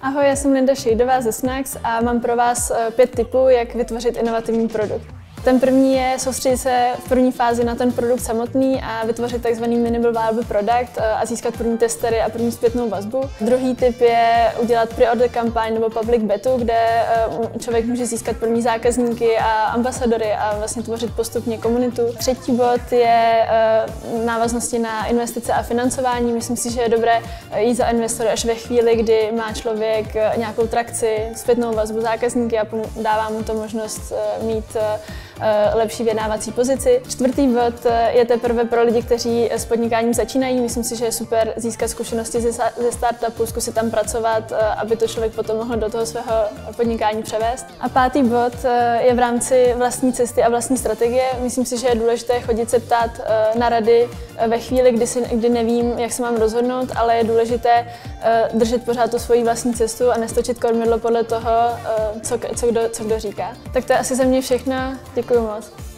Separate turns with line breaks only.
Ahoj, já jsem Linda Šejdová ze Snax a mám pro vás 5 tipů, jak vytvořit inovativní produkt. Ten první je soustředit se v první fázi na ten produkt samotný a vytvořit tzv. Minimal viable product a získat první testery a první zpětnou vazbu. Druhý tip je udělat pre-order kampaň nebo public betu, kde člověk může získat první zákazníky a ambasadory a vlastně tvořit postupně komunitu. Třetí bod je návaznosti na investice a financování. Myslím si, že je dobré jít za investory až ve chvíli, kdy má člověk nějakou trakci, zpětnou vazbu zákazníky a dává mu to možnost mít lepší vyjednávací pozici. Čtvrtý bod je teprve pro lidi, kteří s podnikáním začínají. Myslím si, že je super získat zkušenosti ze startupu, zkusit tam pracovat, aby to člověk potom mohl do toho svého podnikání převést. A pátý bod je v rámci vlastní cesty a vlastní strategie. Myslím si, že je důležité chodit se ptát na rady ve chvíli, kdy nevím, jak se mám rozhodnout, ale je důležité držet pořád tu svoji vlastní cestu a nestočit kormidlo podle toho, co kdo říká. Tak to je asi za mě všechno. Děkuji moc.